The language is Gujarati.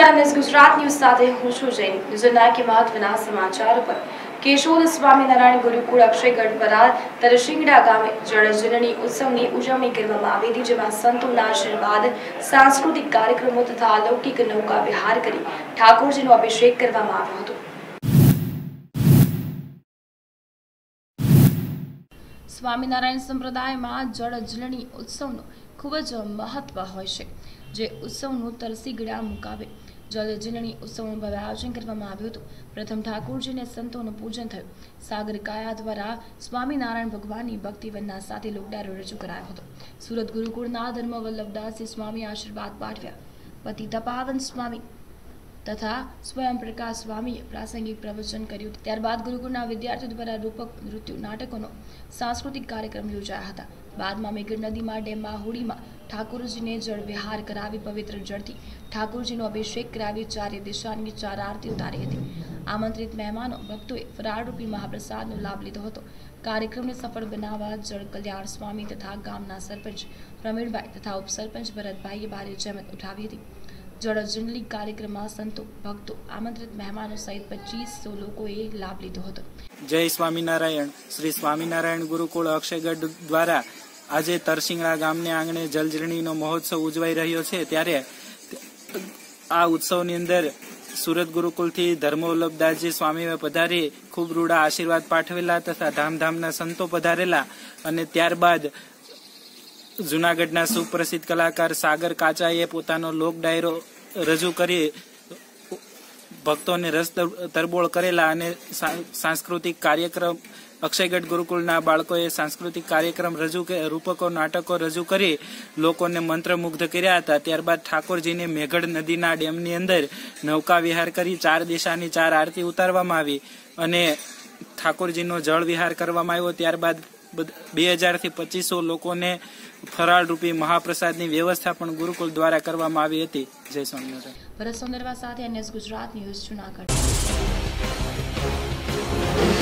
નમસ્કાર, મિસ ગુજરાત ન્યૂઝ સાથે હું છું જૈન. ન્યૂઝના કે મહત્વના સમાચાર પર કેશોદ સ્વામી નારાયણ ગુરુકુળ અક્ષયગઢ દ્વારા તરશીંગડા ગામે જળજનની ઉત્સવની ઉજવણી કરવામાં આવી હતી, જેમાં સંતોના આશીર્વાદ, સાંસ્કૃતિક કાર્યક્રમો તથા અલૌકિક નૌકા વિહાર કરી ઠાકોરજીનો અભિષેક કરવામાં આવ્યો હતો. સ્વામિનારાયણ સંપ્રદાયમાં જળજનની ઉત્સવનું ખૂબ જ મહત્વ હોય છે, જે ઉત્સવનું તરસીગડા મુકામે જળજનની ઉત્સવનું ભવ્ય આયોજન કરવામાં આવ્યું હતું. પ્રથમ ઠાકોરજીને સંતોનું પૂજન થયું. સાગર કાયા દ્વારા સ્વામિનારાયણ ભગવાનની ભક્તિવંદના સાથે લોકડાયરો રજૂ કરાયો હતો. સુરત ગુરુકુળના ધર્મવલ્લભદાસજી સ્વામી આશીર્વાદ પાઠવ્યા. પતિતપાવન સ્વામી તથા સ્વયં પ્રકાશ સ્વામીએ પ્રાસંગિક પ્રવચન કર્યું. ત્યારબાદ ગુરુકુળના વિદ્યાર્થીઓ દ્વારા રૂપક નૃત્ય નાટકોનો સાંસ્કૃતિક કાર્યક્રમ યોજાયા હતા. બાદમાં મેઘડ નદીમાં ડેમમાં હોડીમાં ઠાકોરજીને જળ વિહાર કરાવી પવિત્ર જળથી ઠાકોરજીનો અભિષેક કરાવી ચારે દિશાની 4 આરતી ઉતારી હતી. આમંત્રિત મહેમાનો ભક્તોએ ફરાળરૂપી મહાપ્રસાદનો લાભ લીધો હતો. કાર્યક્રમને સફળ બનાવવા જળ કલ્યાણ સ્વામી તથા ગામના સરપંચ પ્રવીણભાઈ તથા ઉપસરપંચ ભરતભાઈએ ભારે જહેમત ઉઠાવી હતી. જળજનની કાર્યક્રમમાં સંતો, ભક્તો, આમંત્રિત મહેમાનો સહિત 2500 લોકોએ લાભ લીધો હતો. જય સ્વામિનારાયણ. શ્રી સ્વામિનારાયણ ગુરુકુળ અક્ષયગઢ દ્વારા આજે તરશીંગડા ગામને આંગણે જળજનીનો મહોત્સવ ઉજવાઈ રહ્યો છે. ત્યારે આ ઉત્સવની અંદર સુરત ગુરુકુળથી ધર્મવલ્લભદાસજી સ્વામીએ પધારી ખૂબ રૂડા આશીર્વાદ પાઠવેલા તથા ધામધામના સંતો પધારેલા. અને ત્યારબાદ જૂનાગઢના સુપ્રસિદ્ધ કલાકાર સાગર કાચાએ પોતાનો લોક ડાયરો રજૂ કરી ભક્તોને રસ તરબોળ કરેલા. અને સાંસ્કૃતિક કાર્યક્રમ અક્ષયગઢ ગુરુકુળના બાળકોએ સાંસ્કૃતિક કાર્યક્રમ રૂપકો નાટકો રજૂ કરી લોકોને મંત્રમુગ્ધ કર્યા હતા. ત્યારબાદ ઠાકોરજીને મેઘડ નદીના ડેમની અંદર નૌકા વિહાર કરી 4 દિશાની 4 આરતી ઉતારવામાં આવી અને ઠાકોરજીનો જળ વિહાર કરવામાં આવ્યો. ત્યારબાદ 2000 થી 2500 લોકોને ફરાળ રૂપી મહાપ્રસાદની વ્યવસ્થા પણ ગુરુકુળ દ્વારા કરવામાં આવી હતી. જય સ્વામિનારાયણ. ભરત સોંદરવા સાથે NS ગુજરાત ન્યૂઝ જૂનાગઢ.